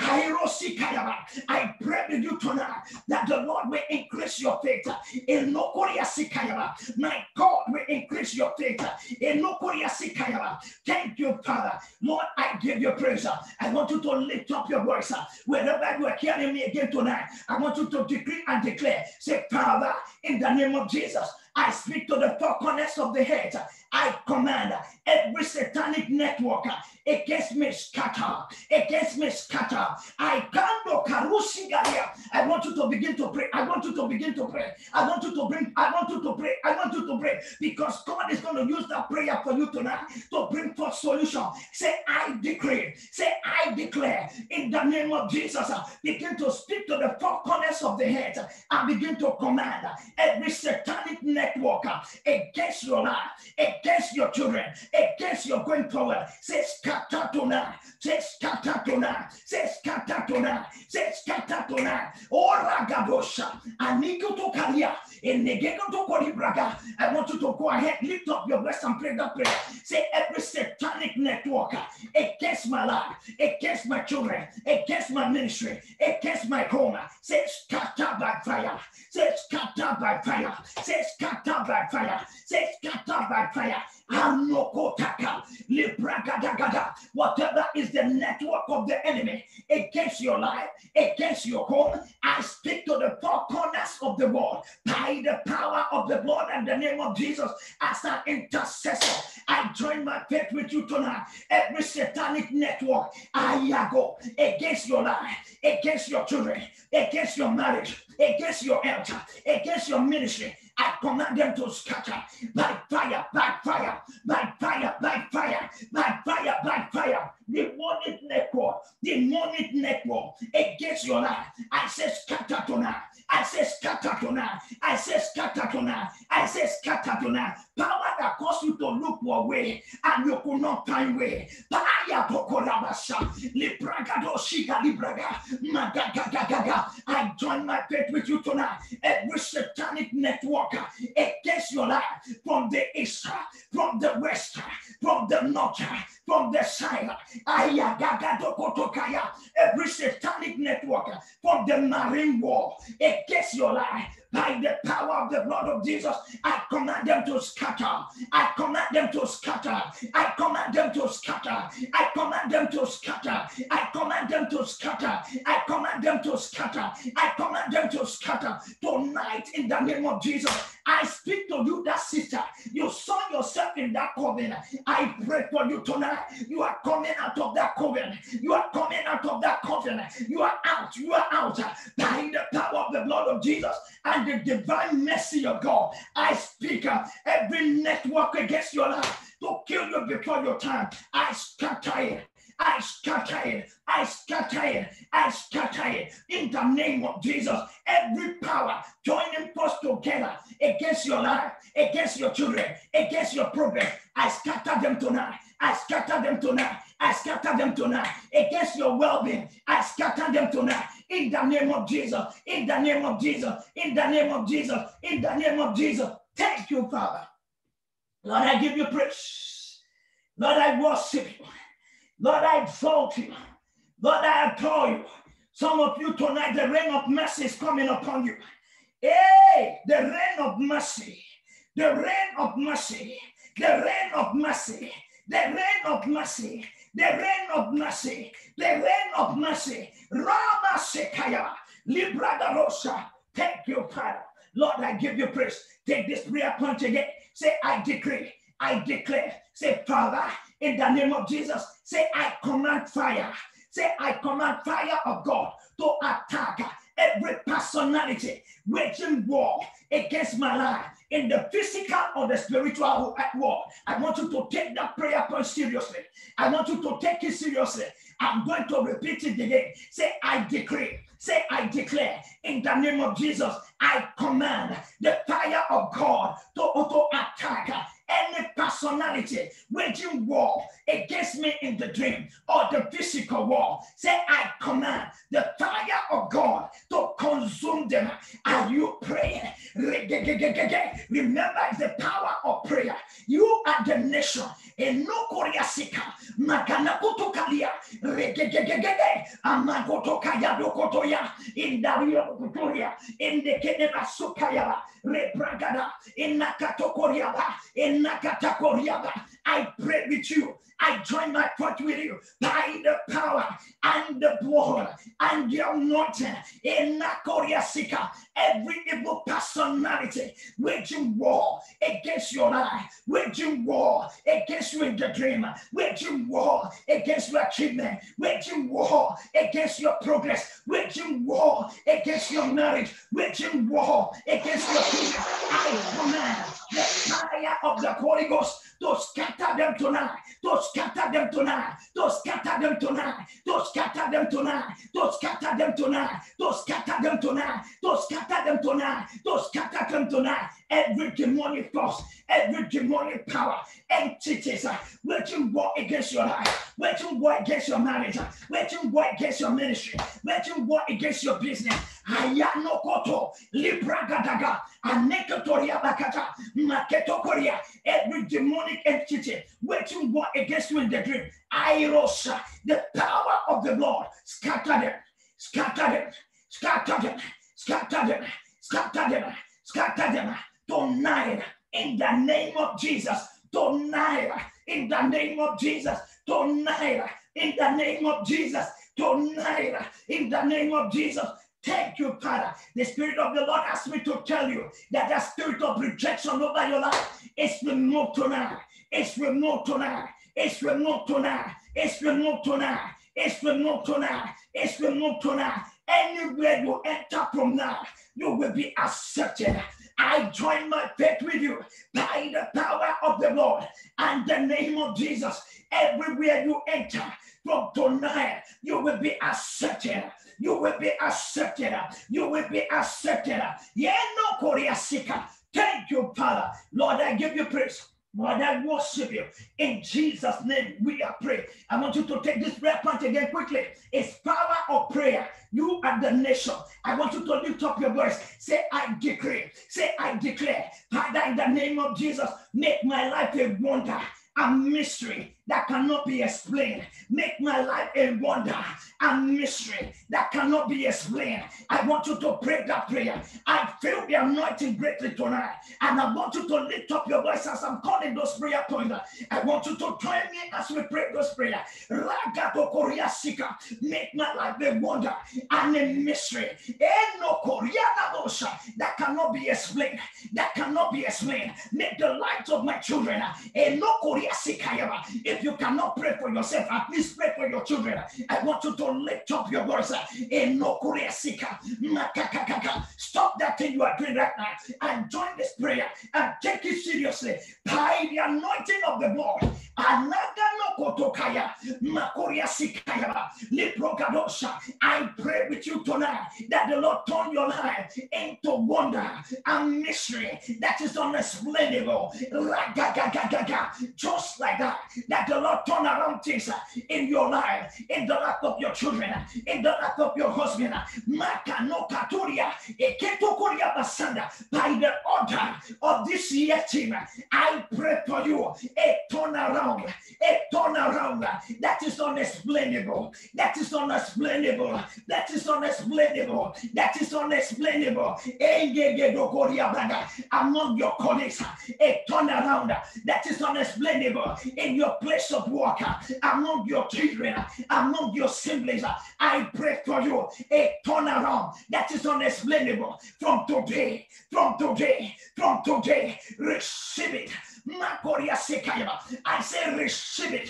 I pray with you tonight that the Lord will increase your faith in Nokoria Sikayaba. My God will increase your faith in Nokoria Sikayaba. Thank you, Father. Lord, I give you praise. I want you to lift up your voice wherever you are hearing me again tonight. I want you to decree and declare. Say, Father, in the name of Jesus, I speak to the four corners of the head. I command every satanic network against me scatter. Against me scatter. I want you to begin to pray. I want you to begin to pray. I want you to pray. I want you to pray. Because God is going to use that prayer for you tonight to bring forth solution. Say, I decree. Say, I declare. In the name of Jesus, begin to speak to the four corners of the head and begin to command every satanic network against your life, against your children, against your going forward. Say, scatter tonight. Say, scatter tonight. Say, scatter tonight. Say, scatter tonight. Ora gadosha. Aniko to kalia. I want you to go ahead, lift up your voice and pray that prayer. Say, every satanic network against my life, against my children, against my ministry, against my home, say, scatter by fire. Say, scatter by fire. Say, scatter by fire. Say, scatter by fire. Whatever is the network of the enemy against your life, against your home, I speak to the four corners of the world by the power of the blood and the name of Jesus as an intercessor. I join my faith with you tonight. Every satanic network, I go against your life, against your children, against your marriage, against your health, against your ministry. I command them to scatter by fire, by fire, by fire, by fire, by fire, by fire. Demonic network against your life. I say scatter tonight. I say scatter tonight. I say scatter tonight. I say scatter tonight. Power that cause you to look your way and you could not find way. I join my faith with you tonight. Every satanic network against your life, from the east, from the west, from the north, from the side, every satanic network from the marine war against your life, by the power of the blood of Jesus, I command them to scatter. I command them to scatter. I command them to scatter. I command them to scatter. I command them to scatter. I command them to scatter. I command them to scatter tonight in the name of Jesus. I speak to you, that sister. You saw yourself in that covenant. I pray for you tonight. You are coming out of that covenant. You are coming out of that covenant. You are out. You are out by the power of the blood of Jesus and the divine mercy of God. I speak every network against your life to kill you before your time. I scatter it. I scatter it. I scatter it. I scatter it in the name of Jesus. Every power joining force together against your life, against your children, against your progress, I scatter them tonight. I scatter them tonight. I scatter them tonight. Against your well-being, I scatter them tonight. In the name of Jesus. In the name of Jesus. In the name of Jesus. In the name of Jesus. Thank you, Father. Lord, I give you praise. Lord, I worship you. Lord, I exalt you. Lord, I adore you. Some of you tonight, the rain of mercy is coming upon you. Hey, the rain of mercy. The rain of mercy. The rain of mercy. The rain of mercy. The rain of mercy. The rain of mercy. Rama Sekaya. Libra da Rosa. Thank you, Father. Lord, I give you praise. Take this prayer point again. Say, I decree. I declare. Say, Father, in the name of Jesus. Say, I command fire. Say, I command fire of God to attack every personality waging war against my life in the physical or the spiritual war. I want you to take that prayer point seriously. I want you to take it seriously. I'm going to repeat it again. Say, I decree. Say, I declare in the name of Jesus, I command the fire of God to attack any personality waging war against me in the dream or the physical war. Say, I command the fire of God to consume them. Are you praying? Remember, it's the power of prayer. You are the nation. In no Korea Sika, Makanakoto Kalia, Amakoto Kaya Dokotoya, in Dario Kotoria, in the Keneva Sukayaba, Rebragada, in Nakato Koryaba, in Nakata Koryaba. I pray with you. I join my part with you by the power and the blood and the anointing in Nakoria Sika. Every evil personality waging war against your life, waging war against you in the dream, waging war against your achievement, waging war against your progress, waging war against your marriage, waging war against your children. I command the fire of the Holy Ghost to scatter them tonight, to scatter them tonight, to scatter them tonight, to scatter them tonight, to scatter them tonight, to scatter them tonight, to scatter them tonight, to scatter them tonight. every demonic force, every demonic power, entities, waging war against your life, waging war against your marriage, waging war against your ministry, waging war against your business. Hayano koto, libra gadaga, anekatoria bakata, maketo korea, every demonic entity waging war against you in the dream. Airosa, the power of the Lord, scatter them, scatter them, scatter them, scatter them, scatter them, scatter them. Tonight, in the name of Jesus, tonight, in the name of Jesus, tonight, in the name of Jesus, tonight, in the name of Jesus. Thank you, Father. The Spirit of the Lord asked me to tell you that the spirit of rejection over your life is removed tonight. It's removed tonight. It's removed tonight. It's removed tonight. It's removed tonight. It's removed tonight. Anywhere you enter from now, you will be accepted. I join my faith with you by the power of the Lord and the name of Jesus. Everywhere you enter from tonight, you will be accepted. You will be accepted. You will be accepted. Thank you, Father. Lord, I give you praise. Lord, I worship you. In Jesus' name, we are praying. I want you to take this prayer point again quickly. It's power of prayer. You are the nation. I want you to lift up your voice. Say, I decree. Say, I declare. Father, in the name of Jesus, make my life a wonder, a mystery that cannot be explained. Make my life a wonder, a mystery that cannot be explained. I want you to pray that prayer. I feel the anointing greatly tonight, and I want you to lift up your voice as I'm calling those prayer points. I want you to join me as we pray those prayers. Make my life a wonder and a mystery that cannot be explained. That cannot be explained. Make the lives of my children. If you cannot pray for yourself, at least pray for your children. I want you to lift up your voice. Stop that thing you are doing right now and join this prayer and take it seriously by the anointing of the Lord. I pray with you tonight that the Lord turn your life into wonder and mystery that is unexplainable. Just like that the Lord turn around things in your life, in the life of your children, in the life of your husband. By the order of this year team, I pray for you a turnaround that is unexplainable, that is unexplainable, that is unexplainable, that is unexplainable. Among your colleagues, a turnaround that is unexplainable in your place of work, among your children, among your siblings. I pray for you a turnaround that is unexplainable from today, receive it. I say receive it.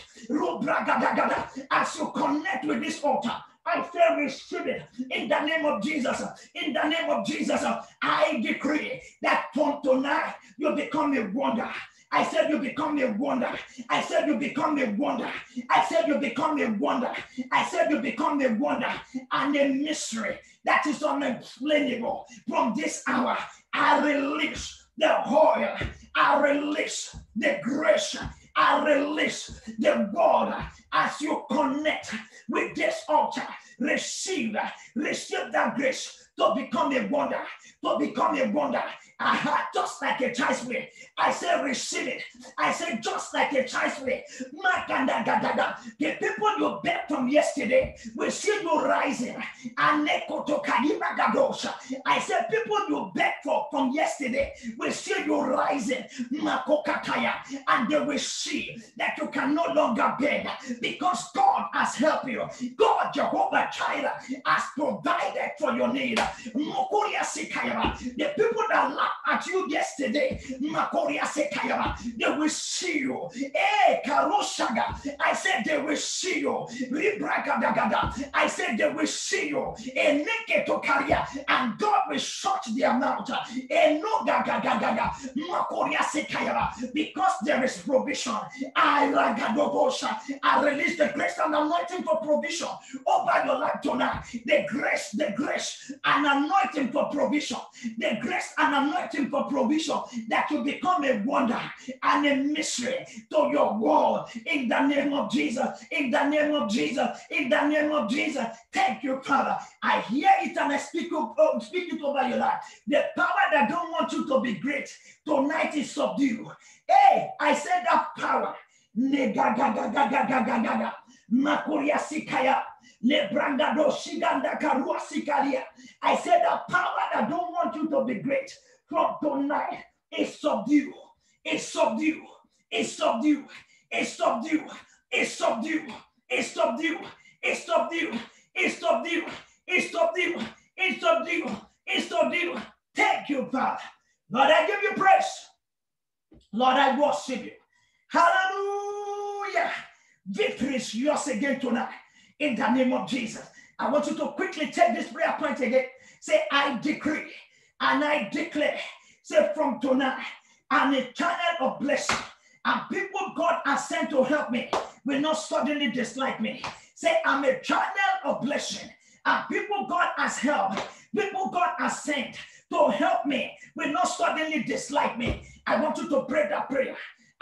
As you connect with this altar, I say receive it in the name of Jesus. In the name of Jesus, I decree that from tonight you become a wonder. I said you become a wonder. I said you become a wonder. I said you become a wonder. I said you become a wonder and a mystery that is unexplainable. From this hour, I release the oil. I release the grace. I release the word as you connect with this altar. Receive that grace to become a wonder. To become a wonder. Just like a child's play. I say receive it. I say just like a child's play. The people you bet from yesterday will see you rising. I said people you bet for from yesterday will see you rising. And they will see that you can no longer beg because God has helped you. God, Jehovah Jireh, has provided for your need. The people that laughed at you yesterday, they will see you. I said they will see you. I said they will see you. And God will shut their mouth. Because there is provision. I release the grace and anointing for provision over your life tonight. The grace and anointing for provision. The grace and anointing for provision, that you become a wonder and a mystery to your world. In the name of Jesus. In the name of Jesus. In the name of Jesus. Thank you, Father. I hear it and I speak it over your life. The power that don't want you to be great tonight is subdued. Hey, I said that power. Makuria sikaya. I said that power that don't want you to be great from tonight is subdued. It's subdued. It's subdued. It's subdued. It's subdued. It's subdued. It's subdued. It's subdued. It's subdued. It's subdued. It's subdued. Thank you, Father. Lord, I give you praise. Lord, I worship you. Hallelujah. Victory is yours again tonight. In the name of Jesus. I want you to quickly take this prayer point again. Say, I decree and I declare. Say, from tonight, I'm a channel of blessing. And people God has sent to help me will not suddenly dislike me. Say, I'm a channel of blessing. And people God has helped, people God has sent to help me will not suddenly dislike me. I want you to pray that prayer.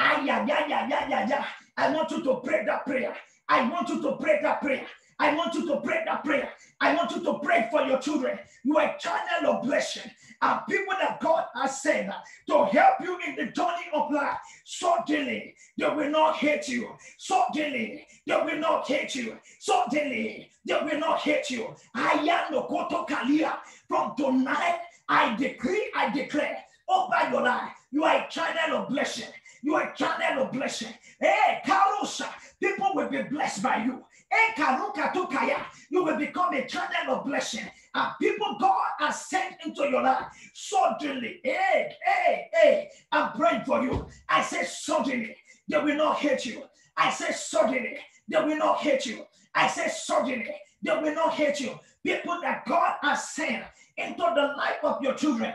I want you to pray that prayer. I want you to pray that prayer. I want you to pray that prayer. I want you to pray for your children. You are a channel of blessing. And people that God has sent to help you in the journey of life, suddenly they will not hate you. Suddenly they will not hate you. Suddenly they will not hate you. I am no koto kalia. From tonight, I decree, I declare over your life, you are a channel of blessing. You are a channel of blessing. Hey, Karusa, people will be blessed by you. Hey, Karuka Tukaya, you will become a channel of blessing. And people God has sent into your life suddenly. Hey, I'm praying for you. I say suddenly, they will not hate you. I say suddenly, they will not hate you. I say suddenly, they will not hate you. People that God has sent into the life of your children.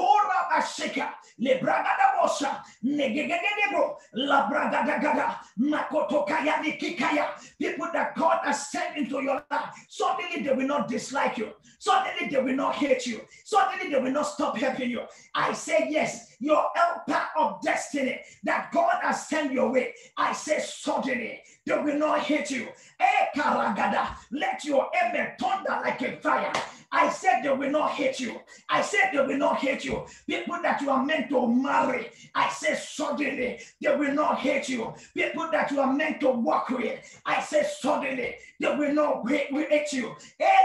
People that God has sent into your life, suddenly they will not dislike you. Suddenly they will not hate you. Suddenly they will not stop helping you. I say yes, your helper of destiny that God has sent your way. I say suddenly they will not hate you. Let your amen thunder like a fire. I said they will not hate you. I said they will not hate you. People that you are meant to marry, I said suddenly they will not hate you. People that you are meant to work with, I said suddenly they will not hate you.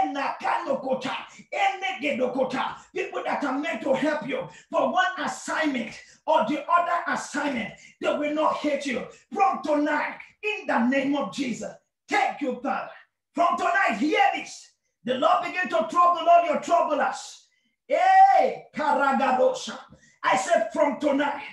People that are meant to help you for one assignment or the other assignment, they will not hate you. From tonight, in the name of Jesus, thank you, Father. From tonight, hear this. The Lord begin to trouble all your troublers. Hey, Karagadosha. I said from tonight,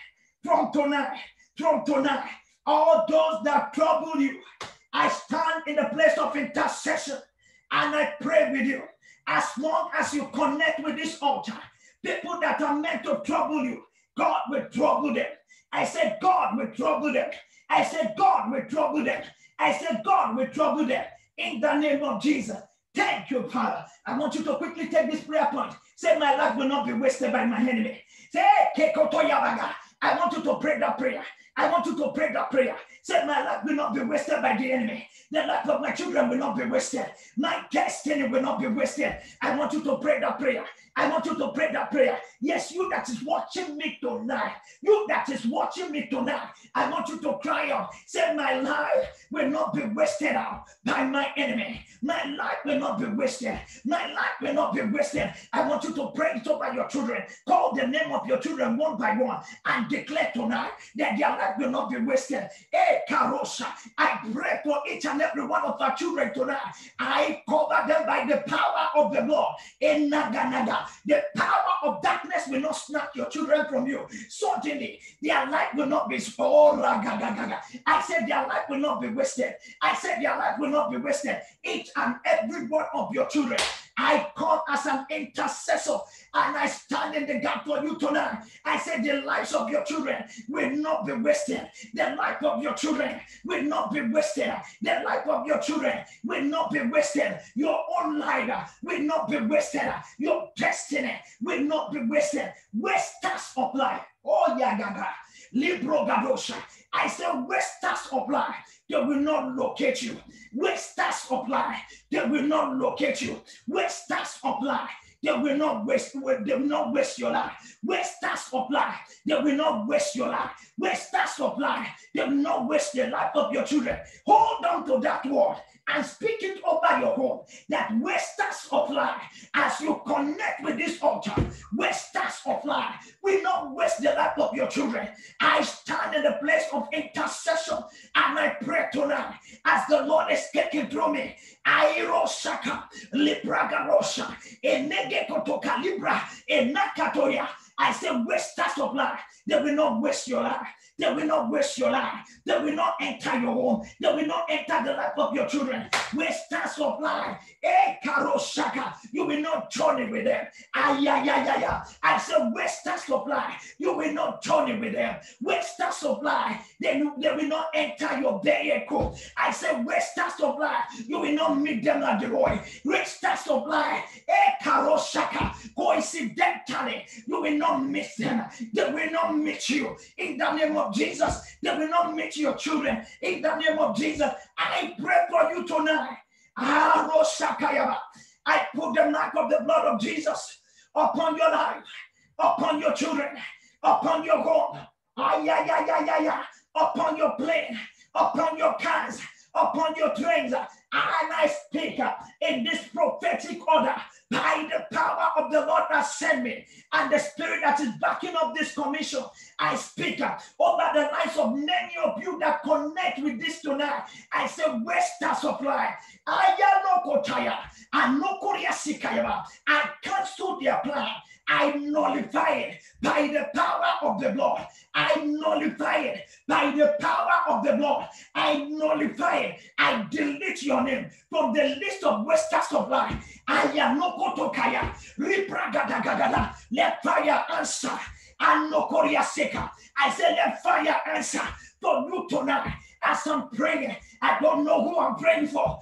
all those that trouble you, I stand in the place of intercession and I pray with you. As long as you connect with this altar, people that are meant to trouble you, God will trouble them. I said God will trouble them. I said God will trouble them. I said God will trouble them. In the name of Jesus. Thank you, Father. I want you to quickly take this prayer point. Say, my life will not be wasted by my enemy. Say, I want you to pray that prayer. I want you to pray that prayer. Say, my life will not be wasted by the enemy. The life of my children will not be wasted. My destiny will not be wasted. I want you to pray that prayer. I want you to pray that prayer. Yes, you that is watching me tonight. You that is watching me tonight. I want you to cry out. Say, my life will not be wasted out by my enemy. My life will not be wasted. My life will not be wasted. I want you to pray it over your children. Call the name of your children one by one and declare tonight that their life will not be wasted. Hey, Karosha, I pray for each and every one of our children tonight. I cover them by the power of the Lord. In Naganaga, the power of darkness will not snatch your children from you. Suddenly, their life will not be I said their life will not be wasted. I said their life will not be wasted. Each and every one of your children, I come as an intercessor and I stand in the gap for you tonight. I said the lives of your children will not be wasted. The life of your children will not be wasted. The life of your children will not be wasted. Your own life will not be wasted. Your destiny will not be wasted. Wasters of life. Oh, yeah. Libro Gadosha. I say wasters of life. They will not locate you. Wasters of life. They will not locate you. Wasters of life. They will not waste. They will not waste your life. Wasters of life. They will not waste your life. Wasters of life. They will not waste the life of your children. Hold on to that word and speak it over your home. That wasters of life, as you connect with this altar, wasters of life will not waste the life of your children. I stand in the place of intercession and I pray tonight as the Lord is speaking through me. Airosaka, Libragarosha, Enegekotoka Libra, Enakatoya. I say wasters of life, they will not waste your life. They will not waste your life. They will not enter your home. They will not enter the life of your children. Wasters of life. You will not journey with them. I said wasters of life. You will not journey with them. Wasters of life. They will not enter your vehicle. I said wasters of life. You will not meet them at the road. Wasters of life. Coincidentally, you will not miss them. They will not meet you. In the name of Jesus, they will not meet your children. In the name of Jesus, I pray for you tonight. I put the mark of the blood of Jesus upon your life, upon your children, upon your home, upon your plane, upon your cars, upon your trains. And I speak in this prophetic order by the power of the Lord that sent me and the spirit that is backing up this commission. I speak over the lives of many of you that connect with this tonight. I say wasters of life. I cancel their plan. I nullify it by the power of the blood. I nullify it by the power of the blood. I nullify it. I delete your name from the list of wasters of life. I am no kotokaya. Ripragadagada. Let fire answer. And no korea seka. I said let fire answer for you tonight. As I'm praying, I don't know who I'm praying for,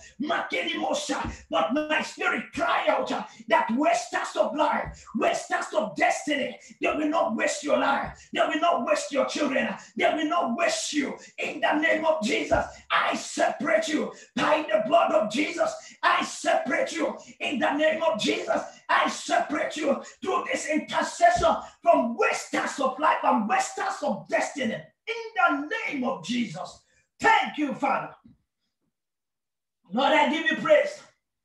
but my spirit cry out that wasters of life, wasters of destiny, they will not waste your life, they will not waste your children, they will not waste you. In the name of Jesus, I separate you by the blood of Jesus. I separate you in the name of Jesus. I separate you through this intercession from wasters of life and wasters of destiny. In the name of Jesus. Thank you, Father. Lord, I give you praise.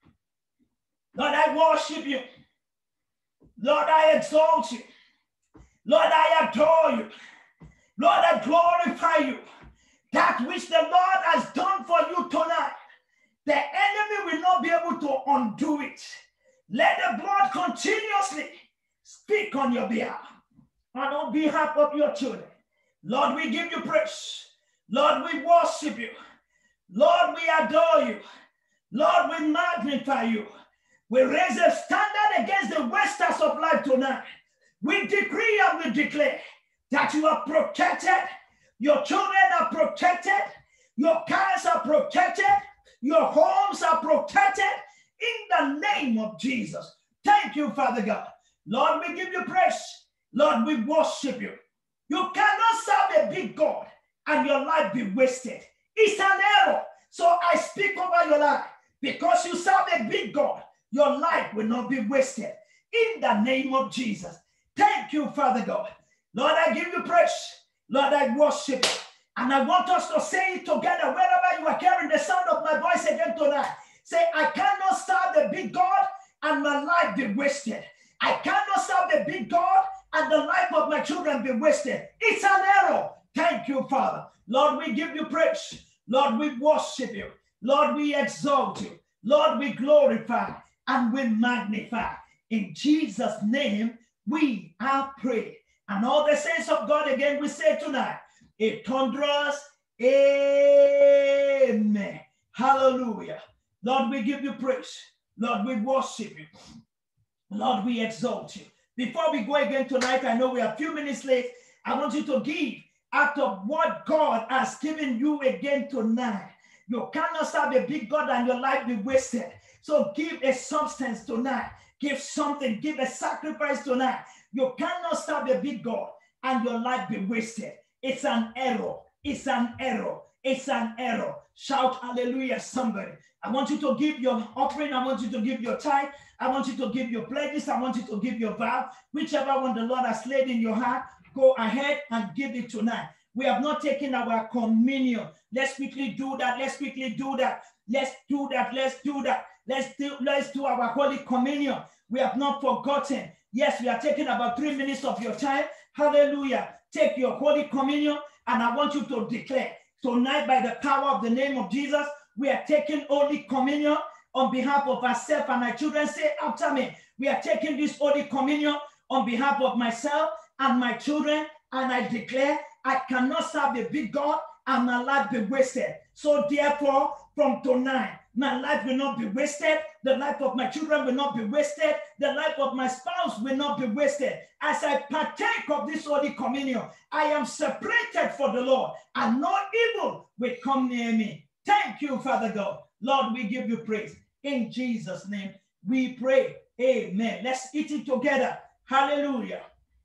Lord, I worship you. Lord, I exalt you. Lord, I adore you. Lord, I glorify you. That which the Lord has done for you tonight, the enemy will not be able to undo it. Let the blood continuously speak on your behalf and on behalf of your children. Lord, we give you praise. Lord, we worship you. Lord, we adore you. Lord, we magnify you. We raise a standard against the wasters of life tonight. We decree and we declare that you are protected. Your children are protected. Your cars are protected. Your homes are protected. In the name of Jesus. Thank you, Father God. Lord, we give you praise. Lord, we worship you. You cannot serve a big God and your life be wasted. It's an error. So I speak over your life. Because you serve a big God, your life will not be wasted. In the name of Jesus. Thank you, Father God. Lord, I give you praise. Lord, I worship you. And I want us to say it together wherever you are hearing the sound of my voice again tonight. Say, I cannot serve the big God and my life be wasted. I cannot serve the big God and the life of my children be wasted. It's an error. Thank you, Father. Lord, we give you praise. Lord, we worship you. Lord, we exalt you. Lord, we glorify and we magnify. In Jesus' name, we are prayed. And all the saints of God again, we say tonight, a thunderous amen. Hallelujah. Lord, we give you praise. Lord, we worship you. Lord, we exalt you. Before we go again tonight, I know we are a few minutes late. I want you to give out of what God has given you again tonight. You cannot serve a big God and your life be wasted. So give a substance tonight. Give something. Give a sacrifice tonight. You cannot serve a big God and your life be wasted. It's an error. It's an error. It's an error. Shout hallelujah, somebody. I want you to give your offering. I want you to give your tithe. I want you to give your pledges. I want you to give your vow. Whichever one the Lord has laid in your heart, go ahead and give it tonight. We have not taken our communion. Let's quickly do that. Let's quickly do that. Let's do that. Let's do that. Let's do our Holy Communion. We have not forgotten. Yes, we are taking about 3 minutes of your time. Hallelujah. Take your Holy Communion, and I want you to declare tonight, by the power of the name of Jesus, we are taking Holy Communion on behalf of ourselves and our children. Say after me. We are taking this Holy Communion on behalf of myself and my children, and I declare I cannot serve a big God and my life be wasted. So therefore, from tonight, my life will not be wasted. The life of my children will not be wasted. The life of my spouse will not be wasted. As I partake of this Holy Communion, I am separated for the Lord, and no evil will come near me. Thank you, Father God. Lord, we give you praise. In Jesus' name, we pray. Amen. Let's eat it together. Hallelujah.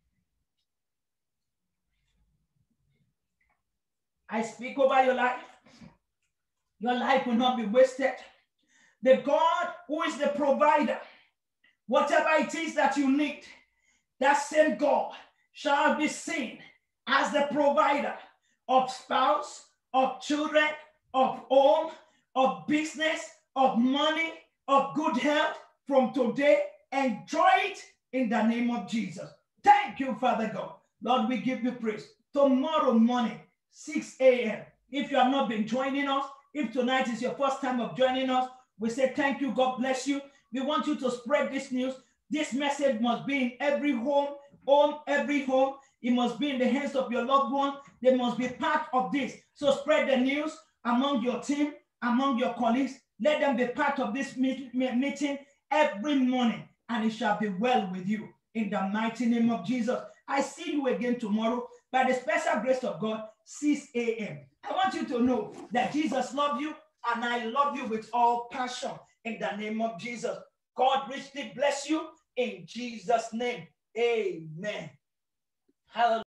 I speak over your life. Your life will not be wasted. The God who is the provider, whatever it is that you need, that same God shall be seen as the provider of spouse, of children, of home, of business, of money, of good health from today. Enjoy it in the name of Jesus. Thank you, Father God. Lord, we give you praise. Tomorrow morning, 6 a.m. If you have not been joining us, if tonight is your first time of joining us, we say thank you. God bless you. We want you to spread this news. This message must be in every home, every home. It must be in the hands of your loved one. They must be part of this. So spread the news among your team, among your colleagues. Let them be part of this meeting every morning, and it shall be well with you. In the mighty name of Jesus. I see you again tomorrow by the special grace of God, 6 a.m. I want you to know that Jesus loves you, and I love you with all passion in the name of Jesus. God richly bless you in Jesus' name. Amen. Hallelujah.